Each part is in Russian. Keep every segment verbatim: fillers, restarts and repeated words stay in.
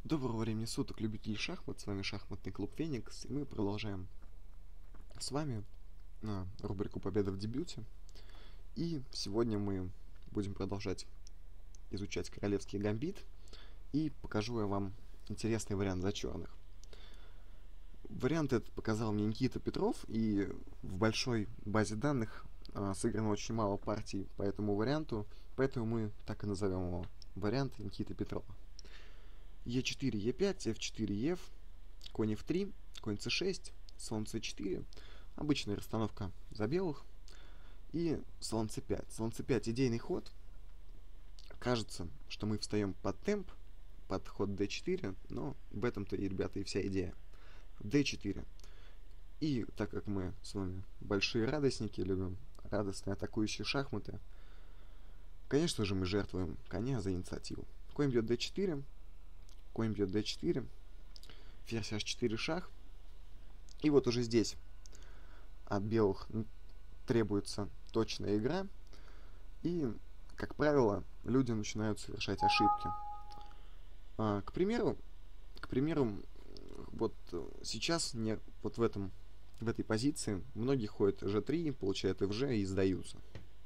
Доброго времени суток, любители шахмат, с вами шахматный клуб Феникс, и мы продолжаем с вами а, рубрику «Победа в дебюте». И сегодня мы будем продолжать изучать королевский гамбит, и покажу я вам интересный вариант за черных. Вариант этот показал мне Никита Петров, и в большой базе данных а, сыграно очень мало партий по этому варианту, поэтому мы так и назовем его вариант Никиты Петрова. е четыре, е пять, эф четыре, еф, конь эф три, конь цэ шесть, слон цэ четыре, обычная расстановка за белых, и слон цэ пять. Слон цэ пять идейный ход. Кажется, что мы встаем под темп, под ход дэ четыре, но в этом-то и, ребята, и вся идея. дэ четыре. И так как мы с вами большие радостники, любим радостные атакующие шахматы, конечно же мы жертвуем коня за инициативу. Конь бьет дэ четыре, конь бьет дэ четыре, ферзь аш четыре шах. И вот уже здесь от белых требуется точная игра. И, как правило, люди начинают совершать ошибки. А, к примеру, к примеру, вот сейчас не, вот в, этом, в этой позиции многие ходят жэ три, получают эф жэ и сдаются.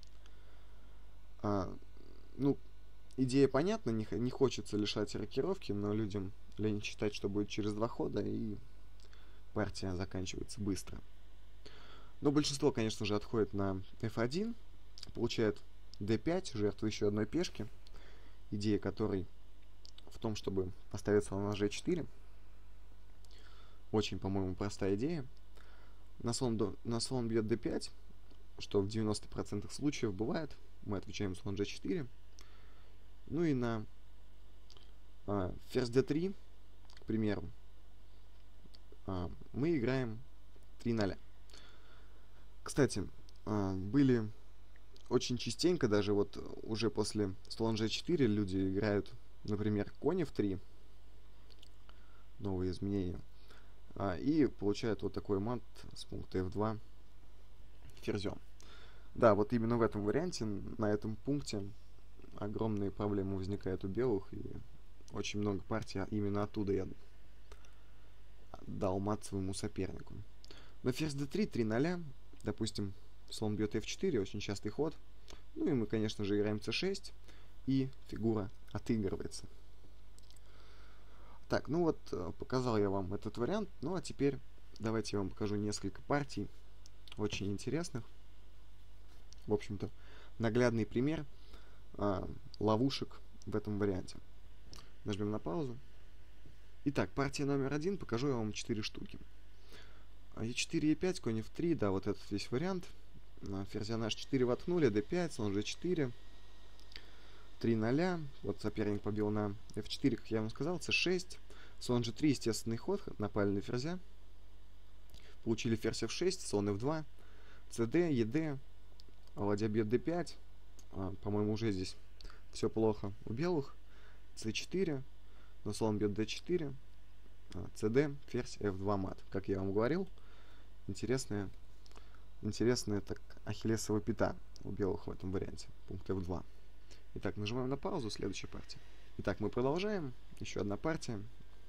А, ну, идея понятна, не, не хочется лишать рокировки, но людям лень считать, что будет через два хода, и партия заканчивается быстро. Но большинство, конечно же, отходит на эф один, получает дэ пять, жертву еще одной пешки, идея которой в том, чтобы поставить слон на жэ четыре. Очень, по-моему, простая идея. На слон, до, на слон бьет дэ пять, что в девяноста процентах случаев бывает. Мы отвечаем слон жэ четыре. Ну и на а, ферзь дэ три, к примеру, а, мы играем три ноль. Кстати, а, были очень частенько, даже вот уже после слон жэ четыре люди играют, например, конь эф три, новые изменения, а, и получают вот такой мат с пункта эф два ферзем. Да, вот именно в этом варианте, на этом пункте огромные проблемы возникают у белых, и очень много партий именно оттуда я дал мат своему сопернику. На ферзь дэ три, три ноль, допустим, слон бьет эф четыре, очень частый ход. Ну и мы, конечно же, играем цэ шесть, и фигура отыгрывается. Так, ну вот, показал я вам этот вариант, ну а теперь давайте я вам покажу несколько партий, очень интересных. В общем-то, наглядный пример а, ловушек в этом варианте. Нажмем на паузу. Итак, партия номер один, покажу я вам четыре штуки. е четыре, е пять, конь эф три, да, вот этот весь вариант. Ферзя на аш четыре воткнули, дэ пять, слон жэ четыре, три ноль. Вот соперник побил на эф четыре, как я вам сказал, цэ шесть. Слон жэ три, естественный ход, напали на ферзя. Получили ферзь эф шесть, слон эф два, цд, ед, ладья бьет дэ пять. А, по-моему, уже здесь все плохо у белых. цэ четыре, но слон бьет дэ четыре, а, цд, ферзь эф два мат. Как я вам говорил, интересная, интересная так, ахиллесова пята у белых в этом варианте. Пункт эф два. Итак, нажимаем на паузу, следующая партия. Итак, мы продолжаем. Еще одна партия.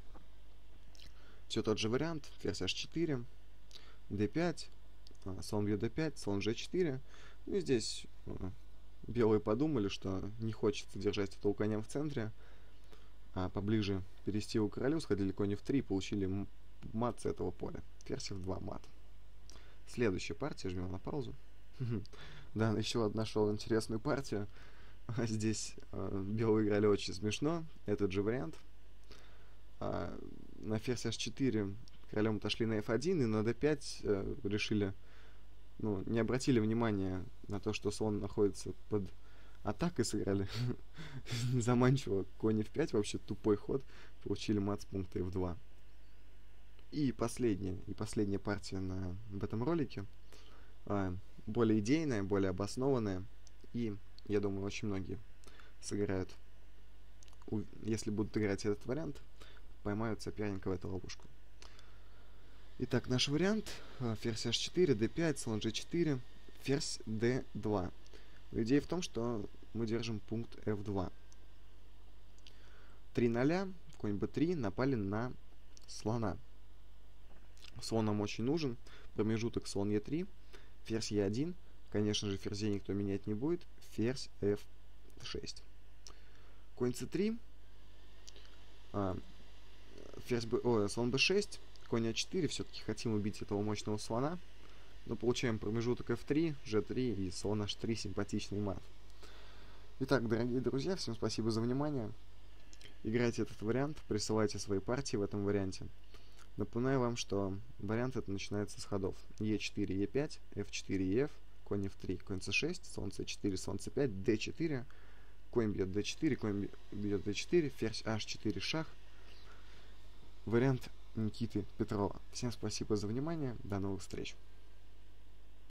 Все тот же вариант. Ферзь аш четыре, дэ пять, а, слон бьет дэ пять, слон жэ четыре. Ну и здесь а, белые подумали, что не хочется держать этого коня в центре, а поближе перевести его к королю, сходили конь эф три и получили мат с этого поля. Ферзь эф два мат. Следующая партия, жмем на паузу. Да, еще нашел интересную партию. Здесь э, белые играли очень смешно. Этот же вариант. А, на ферзь аш четыре королем отошли на эф один, и на дэ пять э, решили, ну, не обратили внимания на то, что слон находится под атакой, сыграли заманчиво конь эф пять, вообще тупой ход, получили мат с пункта эф два. И последняя, и последняя партия на, в этом ролике, а, более идейная, более обоснованная, и я думаю, очень многие сыграют, если будут играть этот вариант, поймают соперника в эту ловушку. Итак, наш вариант: ферзь аш четыре, дэ пять, слон жэ четыре, ферзь дэ два. Идея в том, что мы держим пункт эф два. три ноль, конь бэ три напали на слона. Слон нам очень нужен. Промежуток слон е три, ферзь е один. Конечно же, ферзей никто менять не будет. Ферзь эф шесть. Конь цэ три. А, ферзь б... О, слон бэ шесть. Конь а четыре. Все-таки хотим убить этого мощного слона. Но получаем промежуток эф три, жэ три и слон аш три. Симпатичный мат. Итак, дорогие друзья, всем спасибо за внимание. Играйте этот вариант, присылайте свои партии в этом варианте. Напоминаю вам, что вариант это начинается с ходов е четыре, е пять, эф четыре, еф, конь эф три, конь цэ шесть, слон цэ четыре, слон цэ пять, дэ четыре, конь бьет дэ четыре, конь бьет дэ четыре, ферзь аш четыре, шах. Вариант Никиты Петрова. Всем спасибо за внимание, до новых встреч.